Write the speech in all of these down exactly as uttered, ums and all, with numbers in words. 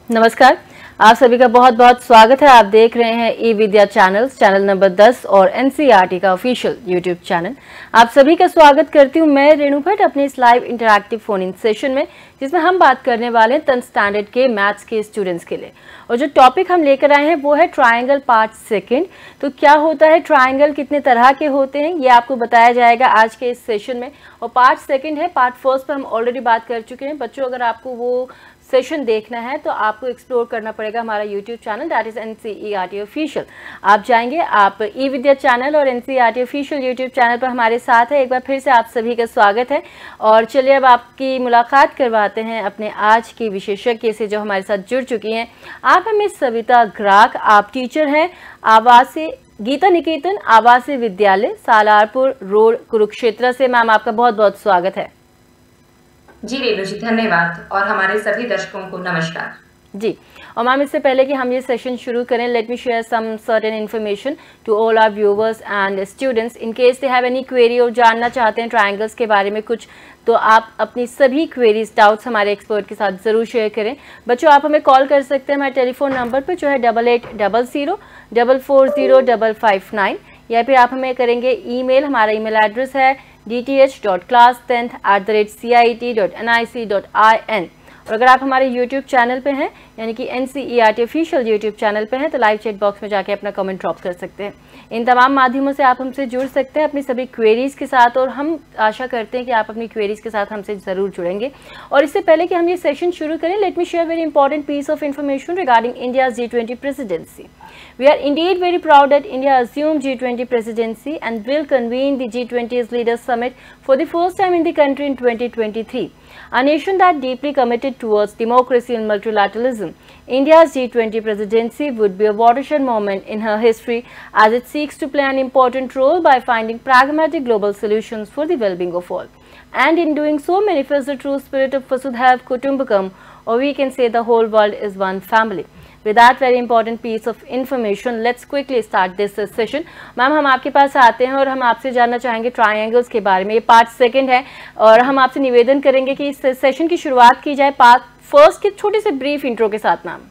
नमस्कार, आप सभी का बहुत बहुत स्वागत है। आप देख रहे हैं e Vidya channel channel number दस और एनसीईआरटी का ऑफिशियल यूट्यूब चैनल। आप सभी का स्वागत करती हूं मैं रेणु भट्ट अपने इस live interactive phone in session में, जिसमें हम बात करने वाले हैं टेंथ स्टैंडर्ड के मैथ्स के स्टूडेंट्स के लिए। और जो टॉपिक हम लेकर आए हैं वो है ट्राइंगल पार्ट सेकेंड। तो क्या होता है ट्राइंगल, कितने तरह के होते हैं, ये आपको बताया जाएगा आज के इस सेशन में। और पार्ट सेकेंड है, पार्ट फर्स्ट पर हम ऑलरेडी बात कर चुके हैं। बच्चों, अगर आपको वो सेशन देखना है तो आपको एक्सप्लोर करना पड़ेगा हमारा YouTube channel, that is NCERT official. आप जाएंगे, आप ई विद्या चैनल और एनसीईआरटी ऑफिशियल यूट्यूब चैनल पर हमारे साथ है। एक बार फिर से आप सभी का स्वागत है। और चलिए अब आपकी मुलाकात करवाते हैं अपने आज की विशेषज्ञ से जो हमारे साथ जुड़ चुकी हैं। आप हैं मिस सविता ग्राक, आप टीचर हैं आवासीय गीता निकेतन आवासीय विद्यालय सालारपुर रोड कुरुक्षेत्र से। मैम, आपका बहुत बहुत स्वागत है। जी रेणु जी, धन्यवाद और हमारे सभी दर्शकों को नमस्कार जी। और मैम, इससे पहले कि हम ये सेशन शुरू करें, let me share some certain information to all our viewers and students in case they have any query और जानना चाहते हैं ट्रायंगल्स के बारे में कुछ, तो आप अपनी सभी क्वेरीज डाउट्स हमारे एक्सपर्ट के साथ ज़रूर शेयर करें। बच्चों, आप हमें कॉल कर सकते हैं हमारे टेलीफोन नंबर पर जो है double eight double zero double four zero double five nine, या फिर आप हमें करेंगे ईमेल। हमारा ईमेल एड्रेस है D T H dot class tenth at the rate C I T dot N I C dot I N. और अगर आप हमारे यूट्यूब चैनल पे हैं, यानी कि एनसीईआरटी ऑफिशियल यूट्यूब चैनल पे हैं, तो लाइव चैट बॉक्स में जाके अपना कमेंट ड्रॉप कर सकते हैं। इन तमाम माध्यमों से आप हमसे जुड़ सकते हैं अपनी सभी क्वेरीज के साथ, और हम आशा करते हैं कि आप अपनी क्वेरीज के साथ हमसे ज़रूर जुड़ेंगे। और इससे पहले कि हम ये सेशन शुरू करें, let me share very important piece of information regarding India's G twenty presidency. We are indeed very proud that India assumed G twenty presidency and will convene the G twenty's Leaders Summit for the first time in the country in twenty twenty-three. A nation that deeply committed towards democracy and multilateralism, India's G twenty presidency would be a watershed moment in her history as it seeks to play an important role by finding pragmatic global solutions for the well-being of all. And in doing so, manifests the true spirit of Vasudhaiva Kutumbakam, or we can say the whole world is one family. With that very important piece of information, let's quickly start this session. Ma'am, हम आपके पास आते हैं और हम आपसे जानना चाहेंगे triangles के बारे में। ये पार्ट सेकंड है और हम आपसे निवेदन करेंगे कि इस सेशन की शुरुआत की जाए पार्ट फर्स्ट के छोटे से ब्रीफ इंट्रो के साथ। मैम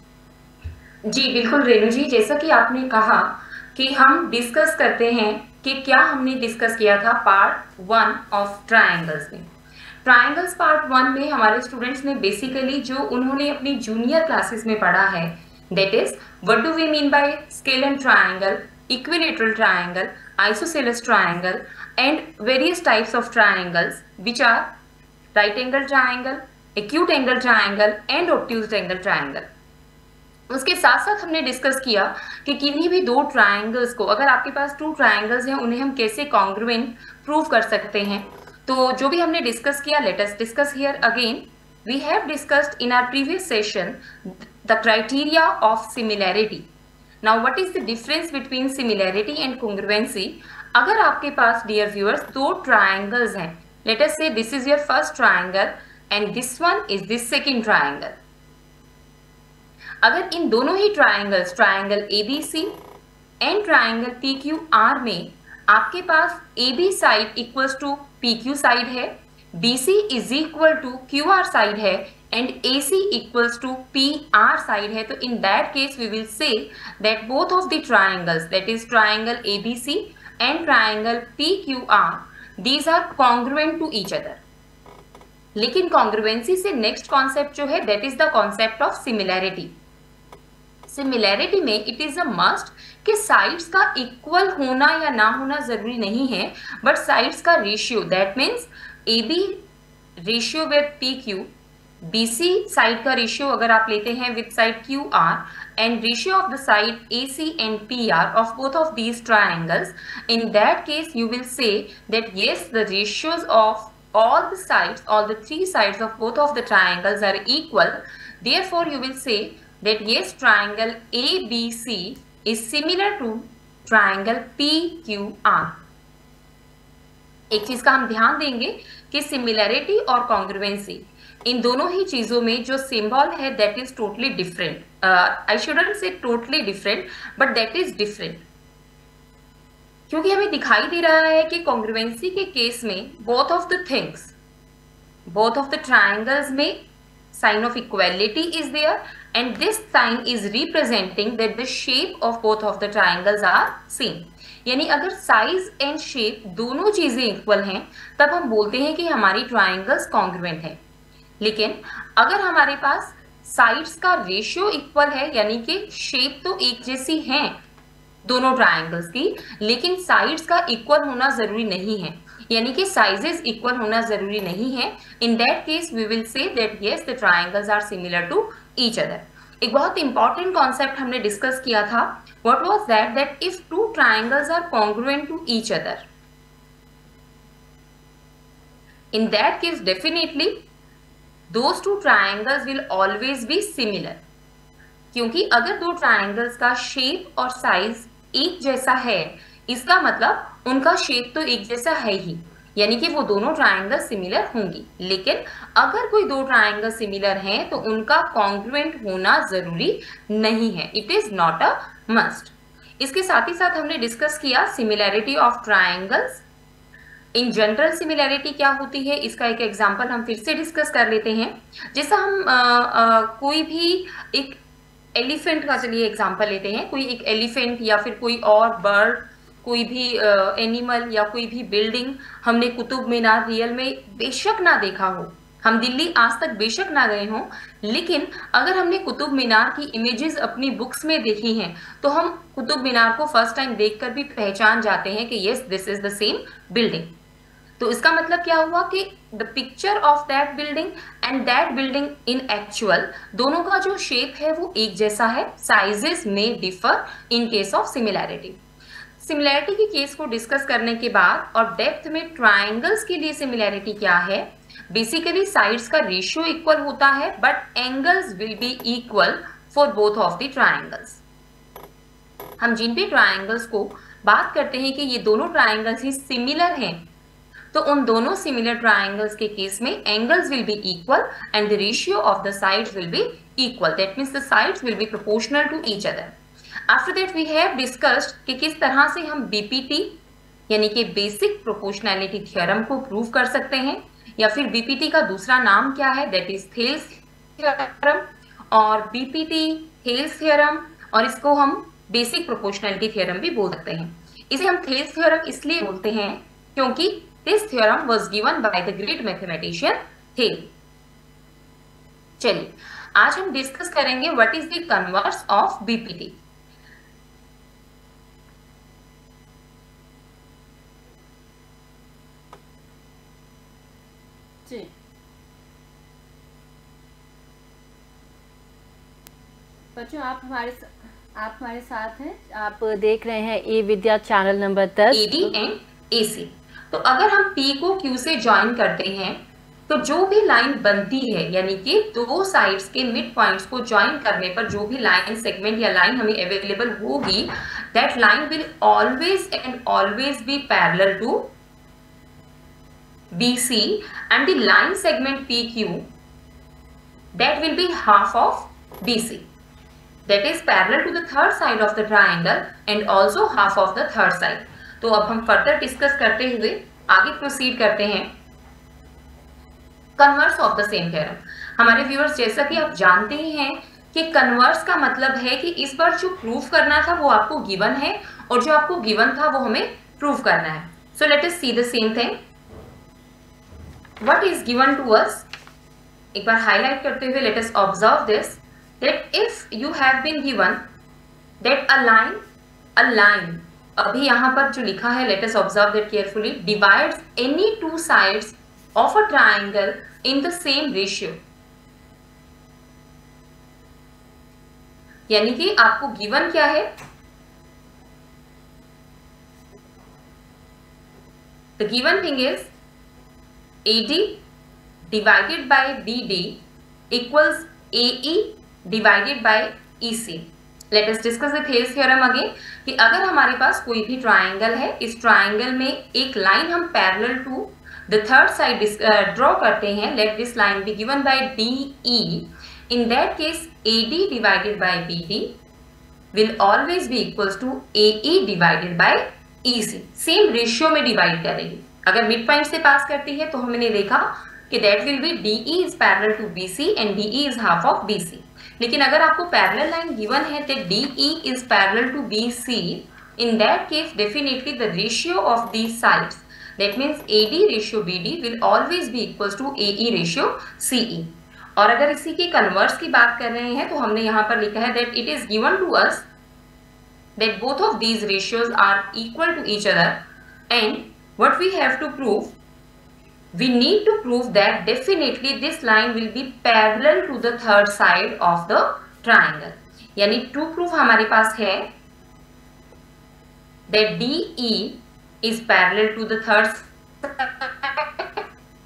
जी बिल्कुल रेणु जी, जैसा कि आपने कहा कि हम डिस्कस करते हैं कि क्या हमने डिस्कस किया था पार्ट वन ऑफ ट्रायंगल्स में। ट्रायंगल्स पार्ट वन में हमारे स्टूडेंट्स ने बेसिकली जो उन्होंने अपनी जूनियर क्लासेस में पढ़ा है, that is what do we mean by scalar triangle, equilateral triangle, isosceles triangle and various types of triangles which are right angle triangle, acute angle triangle and obtuse angle triangle. उसके साथ साथ हमने discuss किया कि किन्हीं भी दो triangles को, अगर आपके पास टू ट्रायंगल्स हैं, उन्हें हम कैसे कॉन्ग्रुएंट प्रूव कर सकते हैं। तो जो भी हमने डिस्कस किया, let us discuss here again. We have discussed in our previous session the criteria of similarity. Now what is the difference between similarity and congruency. अगर आपके पास डियर व्यूअर्स दो ट्रायंगल्स हैं, let us say this is your first triangle and this one is this second triangle. अगर इन दोनों ही triangles, triangle A B C and triangle P Q R में आपके पास A B side equals to P Q side है, B C is equal to Q R side है and A C equals to P R side है, तो in that case we will say that both of the triangles, that is triangle A B C and triangle P Q R, these are congruent to each other. लेकिन congruency से next concept जो है, that is the concept of similarity. Similarity में it is a must कि sides का equal होना या ना होना जरूरी नहीं है, बट साइड्स का ratio, that means A B ratio with P Q, B C side का रेशियो अगर आप लेते हैं with side Q R, and ratio of the side A C and P R of both of these triangles, in that case you will say that yes the ratios of all the sides, all the three sides of both of the triangles are equal. Therefore you will say that yes, triangle A B C is similar to triangle P Q R. एक चीज का हम ध्यान देंगे कि similarity और congruency, इन दोनों ही चीजों में जो सिंबल है that is totally different. I shouldn't say totally different, but that is different, क्योंकि हमें दिखाई दे रहा है कि कॉन्ग्रुएंसी के केस में both of the things, both of the triangles में sign of equality is there and this sign is representing that the shape of both of the triangles are same. यानी अगर साइज एंड शेप दोनों चीजें equal हैं तब हम बोलते हैं कि हमारी ट्राइंगल्स कॉन्ग्रुएंट है। लेकिन अगर हमारे पास साइड्स का रेशियो इक्वल है, यानी कि शेप तो एक जैसी है दोनों ट्राइंगल्स की, लेकिन साइड्स का इक्वल होना जरूरी नहीं है, यानी कि साइजेस इक्वल होना जरूरी नहीं है, in that case we will say that yes the triangles are similar to each other. एक बहुत इंपॉर्टेंट कॉन्सेप्ट हमने डिस्कस किया था, what was that that if two triangles are congruent to each other, in that case definitely those two triangles will always be similar. क्योंकि अगर दो triangles का shape और साइज एक जैसा है, इसका मतलब उनका शेप तो एक जैसा है ही, यानी कि वो दोनों ट्राइंगल सिमिलर होंगी। लेकिन अगर कोई दो ट्राइंगल सिमिलर हैं तो उनका कॉन्ग्रुएंट होना जरूरी नहीं है, it is not a must. इसके साथ ही साथ हमने डिस्कस किया similarity of triangles. In general similarity क्या होती है, इसका एक एग्जांपल हम फिर से डिस्कस कर लेते हैं। जैसा हम आ, आ, कोई भी एक एलिफेंट का चलिए एग्जांपल लेते हैं, कोई एक एलिफेंट या फिर कोई और बर्ड, कोई भी एनिमल uh, या कोई भी बिल्डिंग हमने कुतुब मीनार रियल में बेशक ना देखा हो, हम दिल्ली आज तक बेशक ना गए हों, लेकिन अगर हमने कुतुब मीनार की इमेजेस अपनी बुक्स में देखी हैं तो हम कुतुब मीनार को फर्स्ट टाइम देखकर भी पहचान जाते हैं कि yes this is the same building. तो इसका मतलब क्या हुआ कि the picture of that building and that building in actual, दोनों का जो शेप है वो एक जैसा है, साइजेस में differ in case of similarity. Similarity के केस को डिस्कस करने के बाद और डेप्थ में ट्राइंगल्स के लिए सिमिलैरिटी क्या है, बेसिकली साइड्स का रेशियो इक्वल होता है but angles will be equal for both of the triangles. हम जिन भी ट्राइंगल्स को बात करते हैं कि ये दोनों ट्राइंगल्स ही सिमिलर हैं, तो उन दोनों सिमिलर ट्राइंगल्स के केस में angles will be equal and the ratio of the sides will be equal, that means the sides will be proportional to each other. After that we have discussed कि किस तरह से हम BPT यानी कि basic proportionality theorem को prove कर सकते हैं, या फिर बीपीटी का दूसरा नाम क्या है, दैट इज थेल्स थ्योरम, और बीपीटी थेल्स थ्योरम, और इसको हम बेसिक प्रोपोर्शनैलिटी थ्योरम भी बोल सकते हैं। इसे हम थेल्स थ्योरम इसलिए बोलते हैं क्योंकि this theorem was given by the great mathematician Thales. चलिए आज हम डिस्कस करेंगे what is the converse of BPT. जी बच्चों, आप हमारे आप हमारे साथ हैं, आप देख रहे हैं ए विद्या चैनल नंबर दस एडी एंड एसी। तो अगर हम P को Q से ज्वाइन करते हैं तो जो भी लाइन बनती है, यानी कि दो साइड्स के मिड पॉइंट्स को ज्वाइन करने पर जो भी लाइन सेगमेंट या लाइन हमें अवेलेबल होगी, that line will always and always be parallel to B C and the line segment P Q that will be half of B C, that is parallel to the third side of the triangle and also half of the third side। तो अब हम further discuss करते हुए आगे proceed करते हैं converse of the same theorem. हमारे viewers, जैसा कि आप जानते ही हैं कि कन्वर्स का मतलब है कि इस बार जो प्रूफ करना था वो आपको गिवन है और जो आपको गिवन था वो हमें प्रूफ करना है। So let us see the same thing. What is given to us? एक बार हाईलाइट करते हुए let us observe this, that if you have been given that a line, a line, अभी यहाँ पर जो लिखा है let us observe that carefully, divides any two sides of a triangle in the same ratio, यानी कि आपको given क्या है, the given thing is A D divided by B D equals A E divided by E C। Let us discuss the Thales theorem again कि अगर हमारे पास कोई भी ट्राइंगल है, इस ट्राइंगल में एक लाइन हम parallel to the third side draw करते हैं, let this line be given by D E, in that case A D divided by B D will always be equals to A E divided by E C। Same ratio में divide करेंगे। अगर mid point से पास करती है तो हमने देखा कि that will be D E is parallel to B C and D E is half of B C। लेकिन अगर आपको पैरेलल लाइन गिवन है that D E is parallel to B C, in that case definitely the ratio of these sides, that means A D ratio B D will always be equals to A E ratio C E. और अगर इसी के converse की बात कर रहे हैं तो हमने यहाँ पर लिखा है that it is given to us that both of these ratios are equal to each other, and what we have to prove, we need to prove that definitely this line will be parallel to the third side of the triangle. यानी true proof हमारे पास है that D E is parallel to the third side.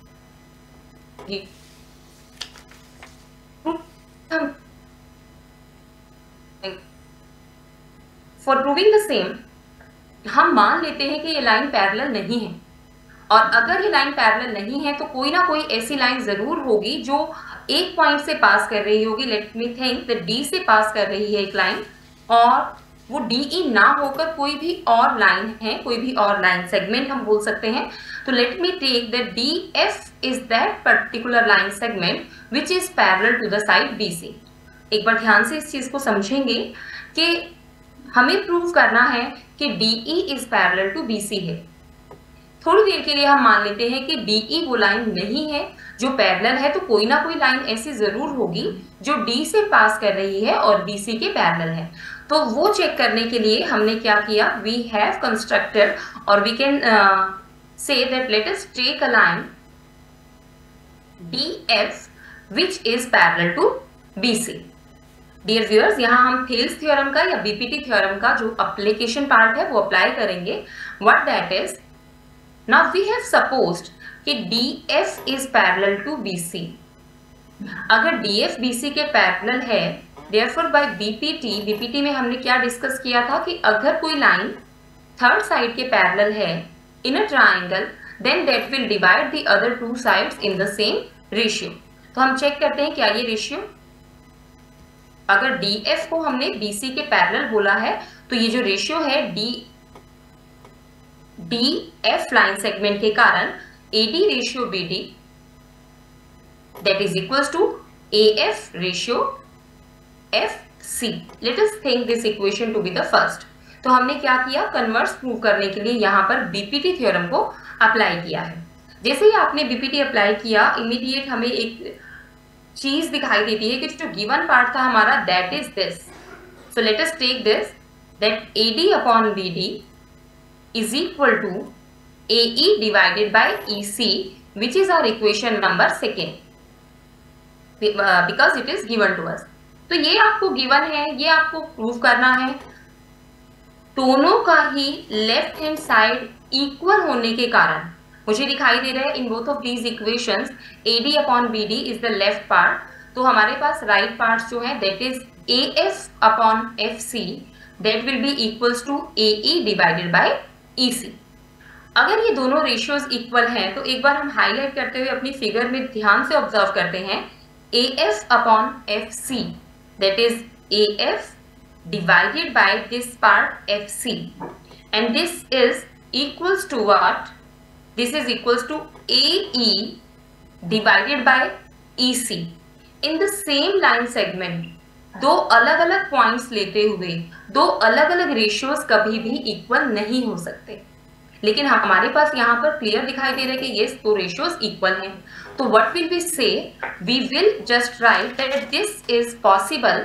For proving the same, हम मान लेते हैं कि ये line parallel नहीं है, और अगर ये लाइन पैरेलल नहीं है तो कोई ना कोई ऐसी लाइन जरूर होगी जो एक पॉइंट से पास कर रही होगी. Let me think that D से पास कर रही है एक लाइन, और वो डी ई ना होकर कोई भी और लाइन है, कोई भी और लाइन सेगमेंट हम बोल सकते हैं. तो let me take that D F is that particular line segment which is parallel to the side B C. एक बार ध्यान से इस चीज को समझेंगे कि हमें प्रूव करना है कि D E is parallel to B C है. थोड़ी देर के लिए हम मान लेते हैं कि डी ई वो लाइन नहीं है जो पैरेलल है, तो कोई ना कोई लाइन ऐसी जरूर होगी जो डी से पास कर रही है और बी सी के पैरेलल है. तो वो चेक करने के लिए हमने क्या किया, वी हैव कंस्ट्रक्टेड और we can say that let us take a line D F which is parallel to B C. Dear viewers, यहाँ हम थेल्स थ्योरम का या बीपीटी थ्योरम का जो एप्लीकेशन पार्ट है वो अप्लाई करेंगे. What that is, now we have supposed कि D F is parallel to B C. अगर डी एफ बी सी के पैरेलल है, therefore by B P T, B P T में हमने क्या डिस्कस किया था कि अगर कोई लाइन थर्ड साइड के पैरेलल है in a triangle, then that will divide the other two sides in the same ratio. तो हम चेक करते हैं क्या ये रेशियो, अगर D F को हमने B C के पैरेलल बोला है तो ये जो रेशियो है D D F line segment के कारण A D ratio B D that is equals to A F ratio F C. Let us think this equation to be the first. तो हमने क्या किया, कन्वर्स प्रूव करने के लिए यहाँ पर B P T थ्योरम को अप्लाई किया है. जैसे ही आपने B P T अप्लाई किया, इमीडिएट हमें एक चीज दिखाई देती है कि जो गिवन पार्ट था हमारा, that is this. So let us take this that A D upon B D is equal to A E divided by E C, which is our equation number second, because it is given to us. तो ये आपको given है, ये आपको prove करना है. दोनों का ही लेफ्ट हैंड साइड इक्वल होने के कारण मुझे दिखाई दे रहा है in both of these equations A D upon B D is the left part. तो हमारे पास राइट right पार्ट जो है that is A F upon F C, that will be equals to A E divided by E C. अगर ये दोनों ratios equal हैं तो एक बार हम हाईलाइट करते हुए अपनी फिगर में ध्यान से ऑब्जर्व करते हैं A F upon F C, that is A F divided by this part F C, and this is equals to what? This is equals to A E divided by E C. In the same line segment, दो अलग अलग points लेते हुए दो अलग अलग ratios कभी भी इक्वल नहीं हो सकते, लेकिन हमारे पास यहाँ पर क्लियर दिखाई दे रहा है कि ये दो रेशियोज इक्वल हैं. तो what will we say, we will just write that this is possible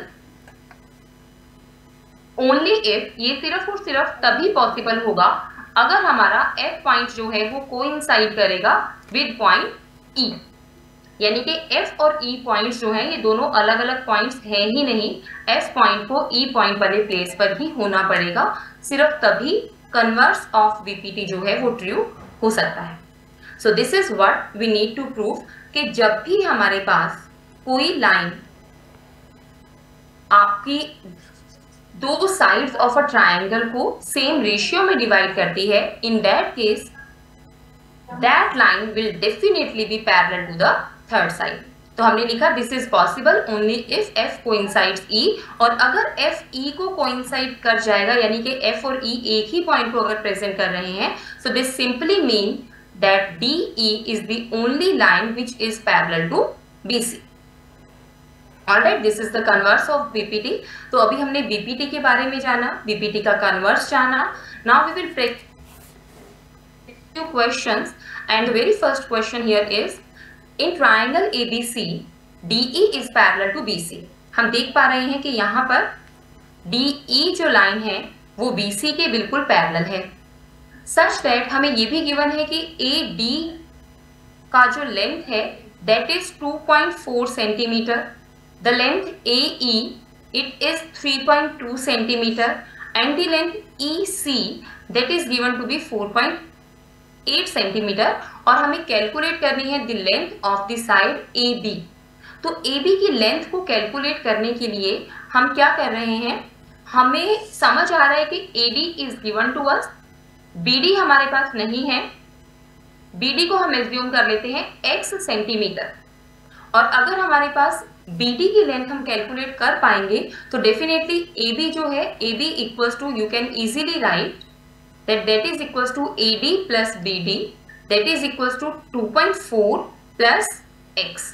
only if, ये सिर्फ और सिर्फ तभी पॉसिबल होगा अगर हमारा F पॉइंट जो है वो कोइंसाइड करेगा विद पॉइंट E. यानी कि F और E पॉइंट्स जो हैं ये दोनों अलग अलग पॉइंट्स हैं ही नहीं, F पॉइंट को E पॉइंट वाले प्लेस पर ही होना पड़ेगा, सिर्फ तभी converse of B P T जो है वो ट्रू हो सकता है. So this is what we need to prove कि जब भी हमारे पास कोई लाइन आपकी दो साइड्स ऑफ अ ट्राइंगल को सेम रेशियो में डिवाइड करती है, in that case that line will definitely be parallel to the third side. तो हमने लिखा this is possible only if F coincides E, और अगर F E को कोइंसाइड कर जाएगा यानी कि F और E एक ही पॉइंट को अगर प्रेजेंट कर रहे हैं, so this simply mean that D E is the only line which is parallel to B C. Alright, this is the converse of BPT. तो अभी हमने बीपीटी के बारे में जाना, बीपीटी का कन्वर्स जाना। Now we will break few questions, and the very first question here is in triangle A B C D E is parallel to B C। हम देख पा रहे हैं कि यहाँ पर D E जो लाइन है वो B C के बिल्कुल पैरेलल है, सच दैट हमें ये भी गिवन है कि A D का जो लेंथ है that is two point four centimetre, the length A E it is three point two centimetre and the length E C that is given to be four point eight centimetre, और हमें calculate करनी है the length of the side A B. तो A B की length को calculate करने के लिए हम क्या कर रहे हैं, हमें समझ आ रहा है कि A D is given to us, B D हमारे पास नहीं है, बी डी को हम एज्यूम कर लेते हैं एक्स सेंटीमीटर, और अगर हमारे पास बी डी की लेंथ हम कैलकुलेट कर पाएंगे तो डेफिनेटली ए बी जो है, A B equals to, you can easily write that that is equals to A D plus B D, that is equals to two point four plus x.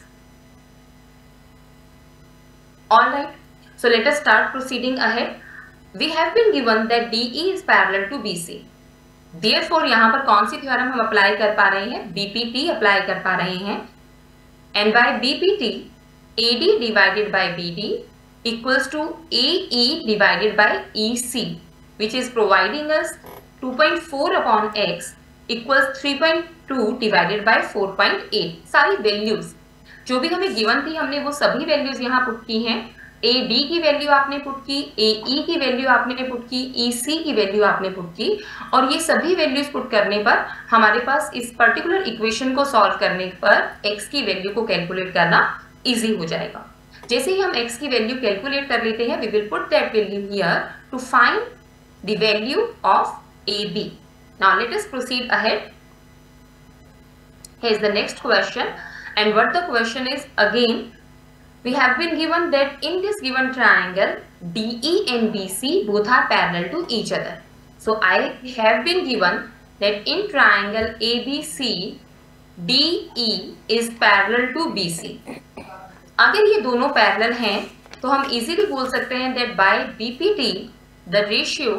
All right, so let us start proceeding ahead. We have been given that D E is parallel to B C. Therefore यहाँ पर कौन सी theorem हम apply कर पा रहे हैं, B P T apply कर पा रहे हैं, and by B P T A D divided by B D equals to A E divided by E C, which is providing us two point four upon x equals three point two divided by four point eight. सारी values जो भी हमें given थी हमने वो सभी values यहाँ put की हैं। ए डी की वैल्यू आपने पुट की, ए ई की वैल्यू आपने पुट की, ई सी की वैल्यू आपने पुट की, और ये सभी वैल्यूज पुट करने पर हमारे पास इस पर्टिकुलर इक्वेशन को सॉल्व करने पर x की वैल्यू को कैलकुलेट करना इजी हो जाएगा। जैसे ही हम x की वैल्यू कैलकुलेट कर लेते हैं, we will put that value here to find the value of A B. Now let us proceed ahead. Here is the next question, and what the question is, again we have been given that in this given triangle D E and B C both are parallel to each other. So I have been given that in triangle A B C D E is parallel to B C. अगर ये दोनों parallel हैं तो हम easily बोल सकते हैं that by B P T the ratio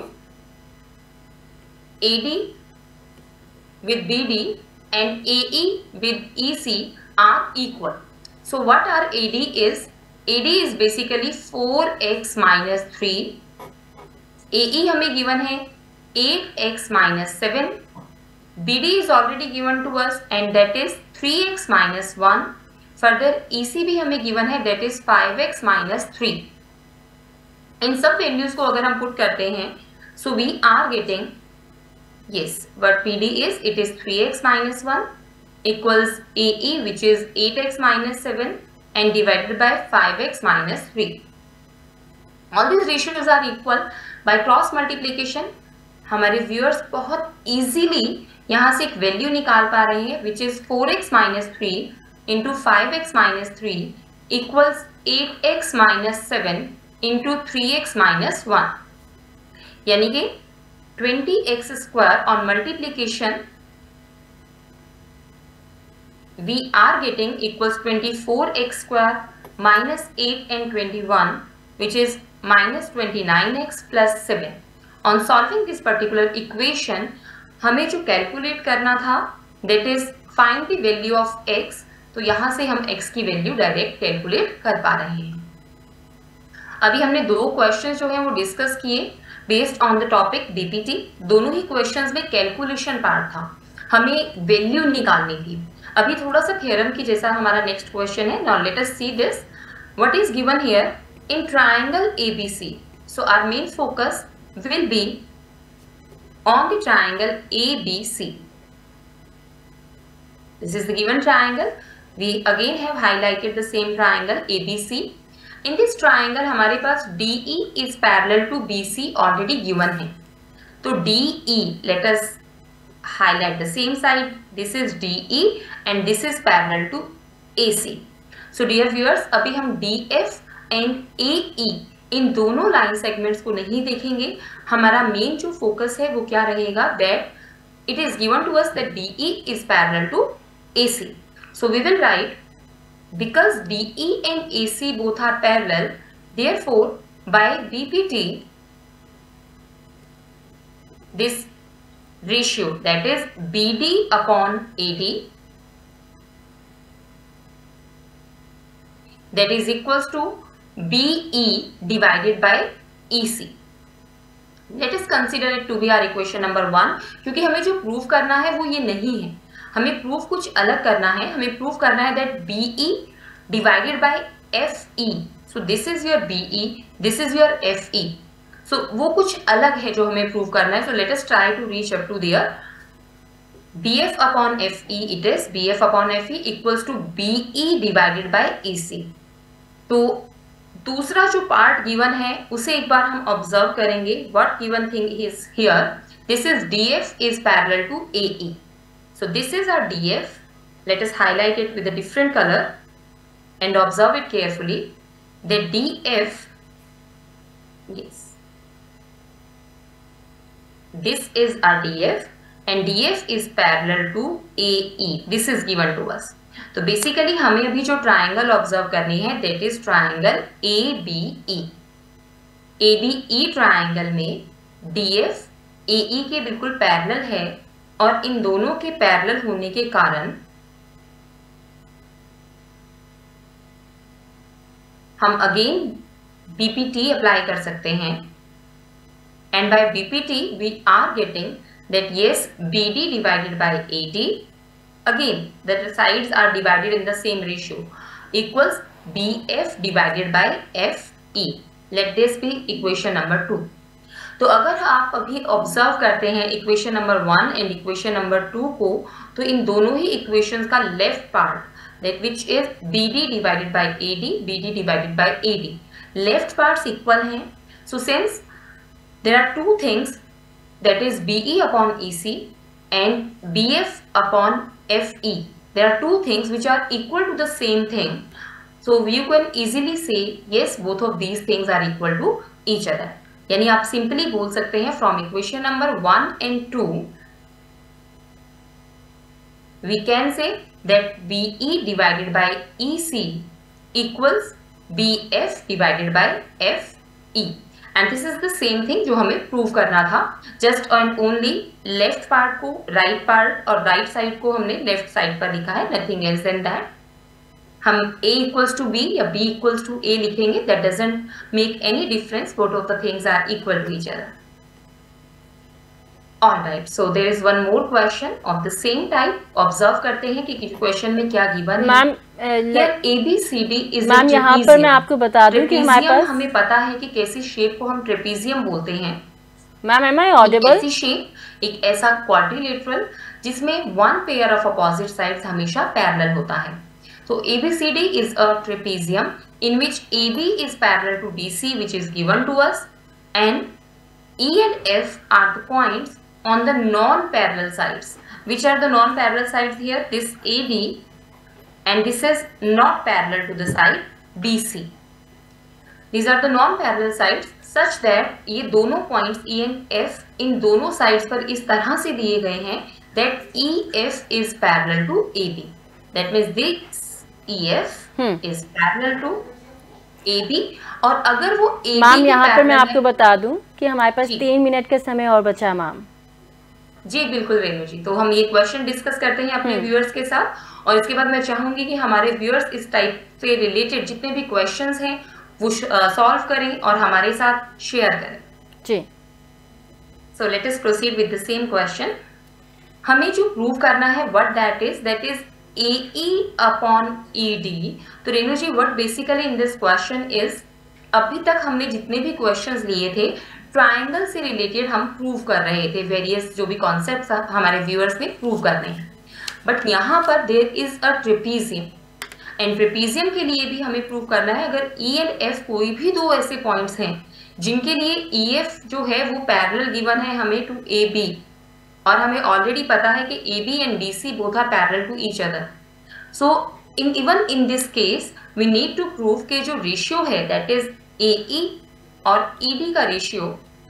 A D with B D and A E with E C are equal. So what our A D is? A D is basically four x minus three. A E हमें given है eight x minus seven. B D is already given to us and that is three x minus one. Further E C भी हमें given है, that is five x minus three. इन सब values को अगर हम put करते हैं, so we are getting, yes, what P D is, it is three x minus one equals A E which is eight x minus seven and divided by five x minus three. All these ratios are equal. By cross multiplication हमारे viewers बहुत easily यहाँ से एक value निकाल पा रहे हैं which is four x minus three into five x minus three equals eight x minus seven into three x minus one, यानी कि twenty x square on multiplication we are getting equals twenty four x square minus eight and twenty one which is minus twenty nine x plus seven. On solving this particular equation हमें जो calculate करना था that is find the value of x, तो यहाँ से हम x की value direct calculate कर पा रहे हैं। अभी हमने दो क्वेश्चंस जो हैं वो डिस्कस किए based on the topic B P T. दोनों ही क्वेश्चंस में कैलकुलेशन पार्ट था, हमें वैल्यू निकालनी थी। अभी थोड़ा सा थ्योरम की जैसा हमारा नेक्स्ट क्वेश्चन है। Now let us see this, what is given here in triangle A B C. So our main focus will be on the triangle A B C. This is the given triangle. We again have highlighted the same triangle A B C. In this triangle हमारे पास D E is parallel to B C already given है. तो D E, let us highlight the same side. This is D E and this is parallel to A C. So dear viewers, अभी हम D F and A E इन दोनों line segments को नहीं देखेंगे. हमारा main जो फोकस है वो क्या रहेगा, that it is given to us that D E is parallel to A C. So we will write because D E and A C both are parallel, therefore by B P T this ratio, that is B D upon A D, that is equals to B E divided by E C. Let us consider it to be our equation number one, क्योंकि हमें जो prove करना है वो ये नहीं है, हमें प्रूफ कुछ अलग करना है. हमें प्रूफ करना है that BE divided by FE. So this is your BE, this is your FE. So वो कुछ अलग है जो हमें प्रूव करना है. So let us try to reach up to there. BF upon FE, it is BF upon FE equals to BE divided by EC. तो दूसरा जो पार्ट गिवन है उसे एक बार हम ऑब्जर्व करेंगे. What given thing is here, this is DF is parallel to AE. So this is our D F. Let us highlight it with a different color and observe it carefully. The D F, yes, this is our D F and D F is parallel to A E. This is given to us. तो basically हमें अभी जो triangle observe करनी है that is triangle A B E. A B E triangle में D F A E के बिल्कुल parallel है और इन दोनों के पैरेलल होने के कारण हम अगेन बीपीटी अप्लाई कर सकते हैं. And by BPT we are getting that yes BD divided by AD, again the sides are divided in the same ratio, equals BF divided by FE. Let this be equation number two. तो अगर आप अभी observe करते हैं equation number one and equation number two को, तो इन दोनों ही इक्वेशंस का left part that which is BD divided by AD, BD divided by AD, left parts equal हैं. So since there are two things that is BE upon EC and BF upon FE, there are two things which are equal to the same thing. So you can easily say yes both of these things are equal to each other. यानी आप simply बोल सकते हैं from equation number one and two we can say that BE divided by EC equals BF divided by FE. And this is the same thing जो हमें prove करना था. Just and only left part को right part और right side को हमने left side पर लिखा है, नथिंग एल्स देन दैट. हम a equals to b या b equals to a लिखेंगे, that doesn't make any difference, both of the things are equal to each other. Alright, so there is one more question of the same type. Observe करते हैं कि question में क्या given है. Ma'am A B C D is ma'am यहाँ पर मैं आपको बता दूं कि हमारे पास हमें पता है कि कैसी शेप को हम ट्रेपीजियम बोलते हैं. Ma'am am I audible? ऐसी शेप, एक ऐसा क्वाड्रिलेटरल जिसमें one pair of opposite sides हमेशा पैरेलल होता है. So A B C D is a trapezium in which A B is parallel to D C, which is given to us, and E and F are the points on the non-parallel sides. Which are the non-parallel sides here? This A D and this is not parallel to the side B C. These are the non-parallel sides such that ये दोनों points E and F इन दोनों sides पर इस तरह से दिए गए हैं that E F is parallel to A B. That means this E F hmm. is parallel to A B. और अगर वो A B मैम यहाँ पर मैं आपको बता दूं कि हमारे पास तीन मिनट का समय और बचा है मैम. जी बिल्कुल रेणु जी. तो हम ये क्वेश्चन डिस्कस करते हैं अपने व्यूअर्स के साथ और इसके बाद मैं चाहूंगी कि हमारे व्यूअर्स इस टाइप से रिलेटेड जितने भी क्वेश्चंस हैं वो सॉल्व करें और हमारे साथ शेयर करें. जी. So let us proceed with the same question. हमें जो प्रूव करना है what that is, that is A E upon E D. तो Renu ji what basically in this question is, अभी तक हमने जितने भी क्वेश्चंस लिए थे ट्राइंगल से रिलेटेड हम प्रूव कर रहे थे, वेरियस जो भी कॉन्सेप्ट्स हमारे व्यूअर्स ने प्रूव करने हैं. बट यहाँ पर there is a trapezium and trapezium के लिए भी हमें प्रूव करना है. अगर E एंड F कोई भी दो ऐसे पॉइंट्स हैं जिनके लिए E F जो है वो पैरेलल गिवन है हमें टू A B और हमें ऑलरेडी पता है कि A B and D C both are parallel to each other. So in even in this case we need to prove कि जो रेशियो है that is A E और E D का ratio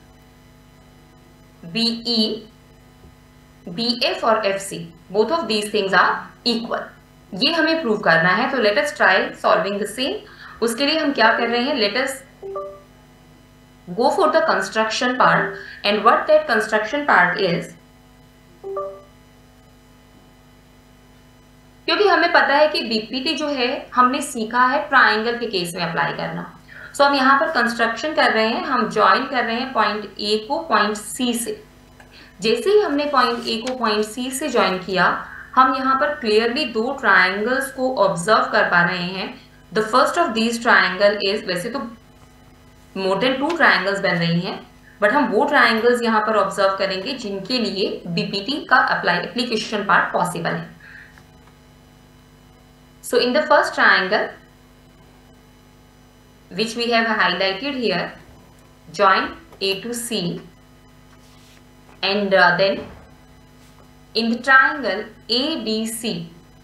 B E, B F और F C both of these things are equal. ये हमें prove करना है। तो let us try solving the same. उसके लिए हम क्या कर रहे हैं, let us go for the construction part, and what that construction part is, क्योंकि हमें पता है कि बीपीटी जो है हमने सीखा है ट्राइंगल के केस में अप्लाई करना। सो so, हम यहाँ पर कंस्ट्रक्शन कर रहे हैं, हम ज्वाइन कर रहे हैं पॉइंट ए को पॉइंट सी से। जैसे ही हमने पॉइंट ए को पॉइंट सी से ज्वाइन किया, हम यहाँ पर क्लियरली दो ट्राइंगल्स को ऑब्जर्व कर पा रहे हैं। The first of these triangle is, वैसे तो मोर देन टू ट्राइंगल्स बन रही हैं, बट हम वो ट्राइंगल्स यहाँ पर ऑब्जर्व करेंगे जिनके लिए बीपीटी का अप्लाई एप्लीकेशन पार्ट पॉसिबल है। So in the first triangle which we have highlighted here, join A to C, and uh, then in the triangle A D C,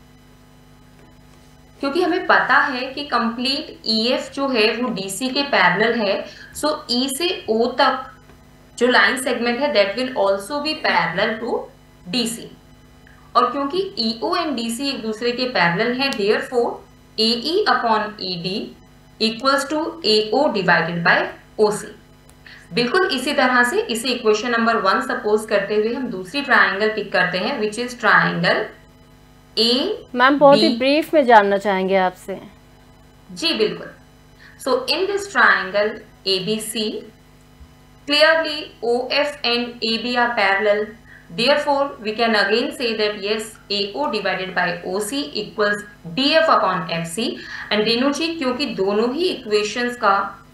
क्योंकि हमें पता है कि कंप्लीट E F जो है वो D C के पैरेलल है, सो so E से O तक जो लाइन सेगमेंट है that will also be parallel to D C, और क्योंकि E O and D C एक दूसरे के पैरेलल हैं, therefore A E upon E D equals to A O divided by O C। बिल्कुल इसी तरह से इसे इक्वेशन नंबर वन सपोज करते हुए हम दूसरी ट्राइंगल पिक करते हैं, which is triangle A. Ma'am बहुत ही ब्रीफ में जानना चाहेंगे आपसे। जी बिल्कुल। So in this triangle A B C, clearly O F and A B are parallel, therefore we can again say that yes, A O divided by O C equals D F upon F C। and Renu ji क्योंकि दोनों ही equations का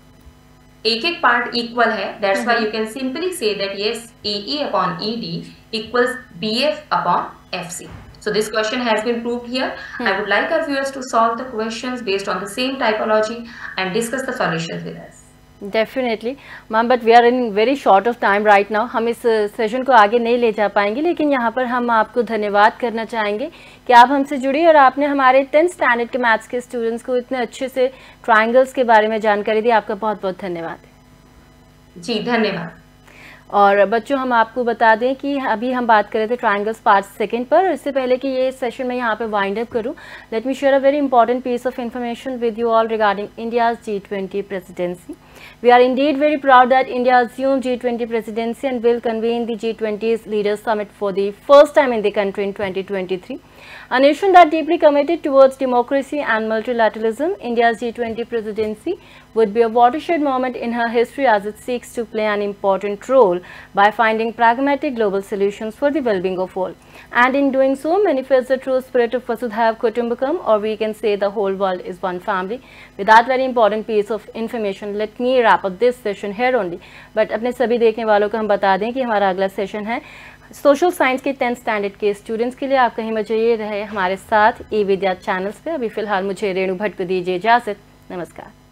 एक एक part equal है, that's why you can simply say that yes, A E upon E D equals B F upon F C। So this question has been proved here. Hmm. I would like our viewers to solve the questions based on the same typology and discuss the solutions with us. Definitely, ma'am, but we are in very short of time right now. हम इस session को आगे नहीं ले जा पाएंगे, लेकिन यहाँ पर हम आपको धन्यवाद करना चाहेंगे कि आप हमसे जुड़ी और आपने हमारे टेंथ स्टैंडर्ड के मैथ्स के स्टूडेंट्स को इतने अच्छे से ट्राइंगल्स के बारे में जानकारी दी। आपका बहुत बहुत धन्यवाद। जी धन्यवाद। और बच्चों, हम आपको बता दें कि अभी हम बात कर रहे थे ट्राइंगल्स पार्ट सेकंड पर। इससे पहले कि ये सेशन मैं यहाँ पे वाइंड अप करूँ, let me share a very important piece of information with you all regarding India's G twenty presidency. We are indeed very proud that India assumed G twenty presidency and will convene the G twenty's Leaders Summit for the first time in the country in twenty twenty-three. A nation that deeply committed towards democracy and multilateralism, India's G twenty presidency would be a watershed moment in her history as it seeks to play an important role by finding pragmatic global solutions for the well-being of all. And in doing so, manifests the true spirit of Vasudhaiva Kutumbakam, or we can say the whole world is one family. With that very important piece of information, let me wrap up this session here only. But अपने सभी देखने वालों को हम बता दें कि हमारा अगला सेशन है सोशल साइंस के टेंथ स्टैंडर्ड के स्टूडेंट्स के लिए। आप कहीं मजे ये रहे हमारे साथ ई विद्या चैनल्स पे। अभी फिलहाल मुझे रेणु भट्ट को दीजिए इजाज़त। नमस्कार।